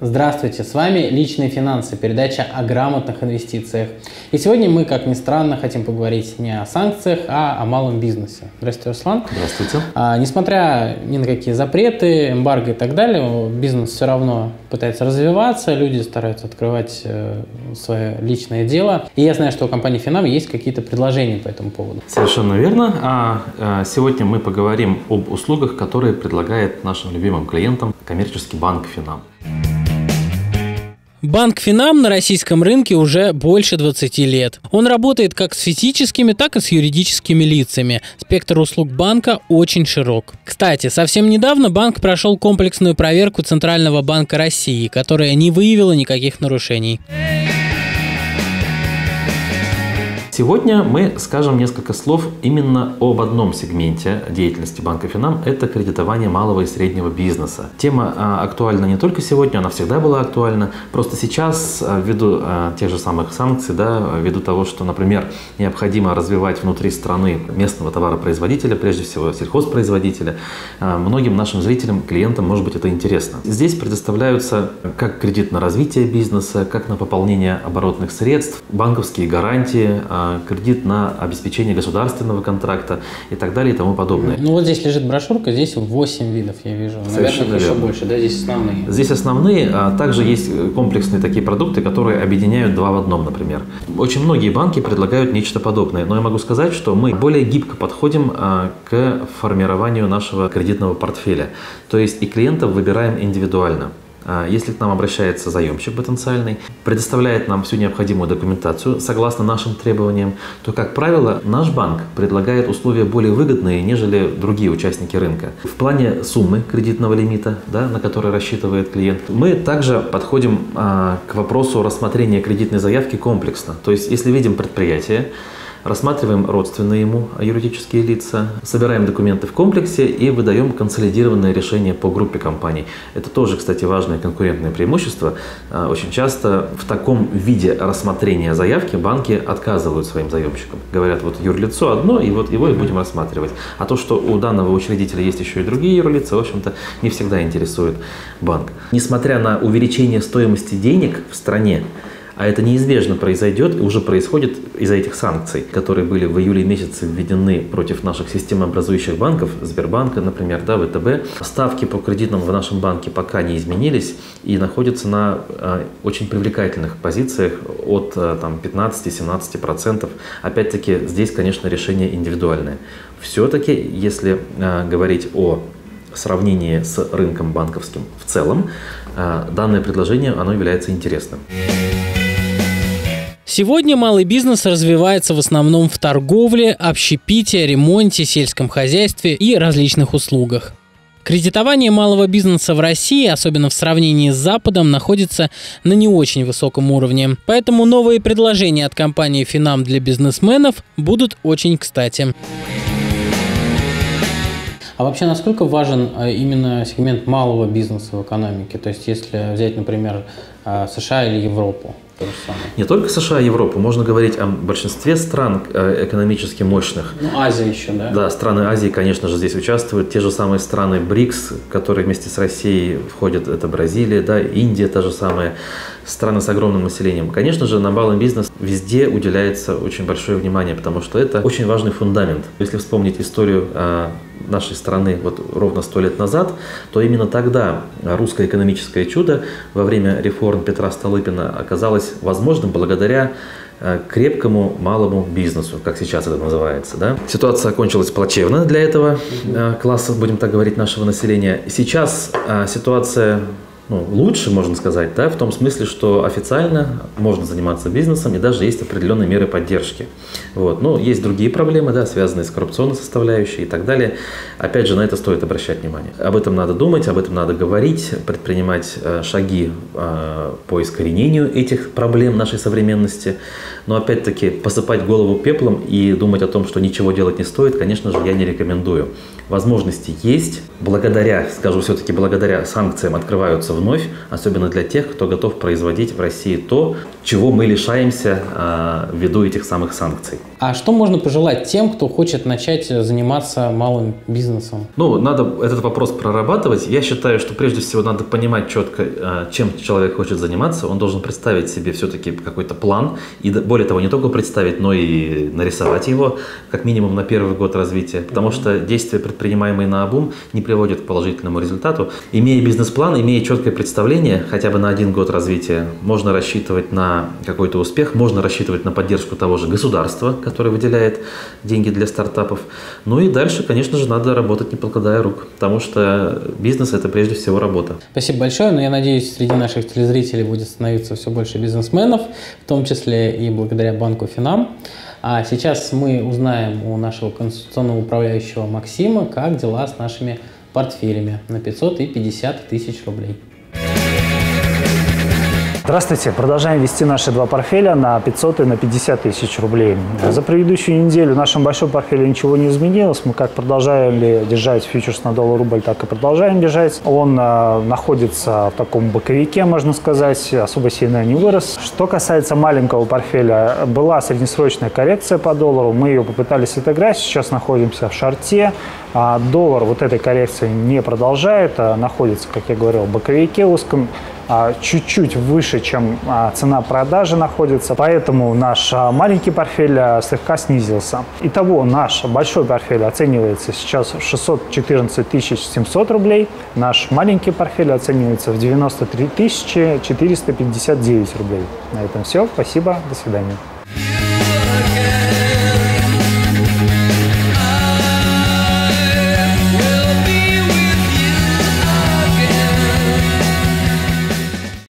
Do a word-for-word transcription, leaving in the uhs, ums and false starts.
Здравствуйте, с вами «Личные финансы», передача о грамотных инвестициях. И сегодня мы, как ни странно, хотим поговорить не о санкциях, а о малом бизнесе. Здравствуйте, Руслан. Здравствуйте. А, несмотря ни на какие запреты, эмбарго и так далее, бизнес все равно пытается развиваться, люди стараются открывать э, свое личное дело. И я знаю, что у компании Финам есть какие-то предложения по этому поводу. Совершенно верно. А, а сегодня мы поговорим об услугах, которые предлагает нашим любимым клиентам коммерческий банк Финам. Банк Финам на российском рынке уже больше двадцати лет. Он работает как с физическими, так и с юридическими лицами. Спектр услуг банка очень широк. Кстати, совсем недавно банк прошел комплексную проверку Центрального банка России, которая не выявила никаких нарушений. Сегодня мы скажем несколько слов именно об одном сегменте деятельности банка Финам – это кредитование малого и среднего бизнеса. Тема а, актуальна не только сегодня, она всегда была актуальна. Просто сейчас, а, ввиду а, тех же самых санкций, да, ввиду того, что, например, необходимо развивать внутри страны местного товаропроизводителя, прежде всего сельхозпроизводителя, а, многим нашим зрителям, клиентам, может быть, это интересно. Здесь предоставляются как кредит на развитие бизнеса, как на пополнение оборотных средств, банковские гарантии, кредит на обеспечение государственного контракта и так далее и тому подобное. Ну вот здесь лежит брошюрка, здесь восемь видов, я вижу. Совершенно Наверное, еще верно. больше, да, здесь основные. Здесь основные, а также есть комплексные такие продукты, которые объединяют два в одном, например. Очень многие банки предлагают нечто подобное, но я могу сказать, что мы более гибко подходим а, к формированию нашего кредитного портфеля. То есть и клиентов выбираем индивидуально. Если к нам обращается заемщик потенциальный, предоставляет нам всю необходимую документацию согласно нашим требованиям, то, как правило, наш банк предлагает условия более выгодные, нежели другие участники рынка. В плане суммы кредитного лимита, да, на который рассчитывает клиент, мы также подходим а, к вопросу рассмотрения кредитной заявки комплексно. То есть, если видим предприятие, рассматриваем родственные ему юридические лица, собираем документы в комплексе и выдаем консолидированное решение по группе компаний. Это тоже, кстати, важное конкурентное преимущество. Очень часто в таком виде рассмотрения заявки банки отказывают своим заемщикам. Говорят, вот юрлицо одно, и вот его и будем рассматривать. А то, что у данного учредителя есть еще и другие юрлица, в общем-то, не всегда интересует банк. Несмотря на увеличение стоимости денег в стране, а это неизбежно произойдет и уже происходит из-за этих санкций, которые были в июле месяце введены против наших системообразующих банков, Сбербанка, например, да, вэ тэ бэ. Ставки по кредитам в нашем банке пока не изменились и находятся на а, очень привлекательных позициях от а, там, пятнадцати-семнадцати процентов. Опять-таки, здесь, конечно, решение индивидуальное. Все-таки, если а, говорить о сравнении с рынком банковским в целом, а, данное предложение, оно является интересным. Сегодня малый бизнес развивается в основном в торговле, общепите, ремонте, сельском хозяйстве и различных услугах. Кредитование малого бизнеса в России, особенно в сравнении с Западом, находится на не очень высоком уровне. Поэтому новые предложения от компании Финам для бизнесменов будут очень кстати. А вообще, насколько важен именно сегмент малого бизнеса в экономике? То есть, если взять, например, США или Европу? То же самое. Не только США и Европу, можно говорить о большинстве стран экономически мощных. Ну, Азия еще, да? Да, страны Азии, конечно же, здесь участвуют. Те же самые страны БРИКС, которые вместе с Россией входят, это Бразилия, да, Индия та же самая, страны с огромным населением. Конечно же, на малый бизнес везде уделяется очень большое внимание, потому что это очень важный фундамент. Если вспомнить историю нашей страны вот ровно сто лет назад, то именно тогда русское экономическое чудо во время реформ Петра Столыпина оказалось возможным благодаря крепкому малому бизнесу, как сейчас это называется. Да? Ситуация окончилась плачевно для этого класса, будем так говорить, нашего населения. Сейчас ситуация ну, лучше, можно сказать, да, в том смысле, что официально можно заниматься бизнесом и даже есть определенные меры поддержки. Вот. Но есть другие проблемы, да, связанные с коррупционной составляющей и так далее. Опять же, на это стоит обращать внимание. Об этом надо думать, об этом надо говорить, предпринимать э, шаги э, по искоренению этих проблем нашей современности. Но опять-таки посыпать голову пеплом и думать о том, что ничего делать не стоит, конечно же, я не рекомендую. возможности есть. Благодаря, скажу все-таки, благодаря санкциям открываются вновь, особенно для тех, кто готов производить в России то, чего мы лишаемся э, ввиду этих самых санкций. А что можно пожелать тем, кто хочет начать заниматься малым бизнесом? Ну, надо этот вопрос прорабатывать. Я считаю, что прежде всего надо понимать четко, э, чем человек хочет заниматься. Он должен представить себе все-таки какой-то план. И более того, не только представить, но и нарисовать его, как минимум на первый год развития. Потому что действия, предпринимаемые наобум, не приводят к положительному результату. Имея бизнес-план, имея четкое представление, хотя бы на один год развития, можно рассчитывать на какой-то успех, можно рассчитывать на поддержку того же государства, которое выделяет деньги для стартапов. Ну и дальше, конечно же, надо работать, не покладая рук, потому что бизнес – это прежде всего работа. Спасибо большое, но я надеюсь, среди наших телезрителей будет становиться все больше бизнесменов, в том числе и благодаря банку Финам. А сейчас мы узнаем у нашего консультационного управляющего Максима, как дела с нашими портфелями на пятьсот и пятьдесят тысяч рублей. Здравствуйте! Продолжаем вести наши два портфеля на пятьсот и на пятьдесят тысяч рублей. За предыдущую неделю в нашем большом портфеле ничего не изменилось. Мы как продолжаем ли держать фьючерс на доллар-рубль, так и продолжаем держать. Он э, находится в таком боковике, можно сказать, особо сильно не вырос. Что касается маленького портфеля, была среднесрочная коррекция по доллару. Мы ее попытались отыграть, сейчас находимся в шорте. А доллар вот этой коррекции не продолжает, а находится, как я говорил, в боковике узком, чуть-чуть выше, чем цена продажи находится, поэтому наш маленький портфель слегка снизился. Итого наш большой портфель оценивается сейчас в шестьсот четырнадцать тысяч семьсот рублей, наш маленький портфель оценивается в девяносто три тысячи четыреста пятьдесят девять рублей. На этом все, спасибо, до свидания.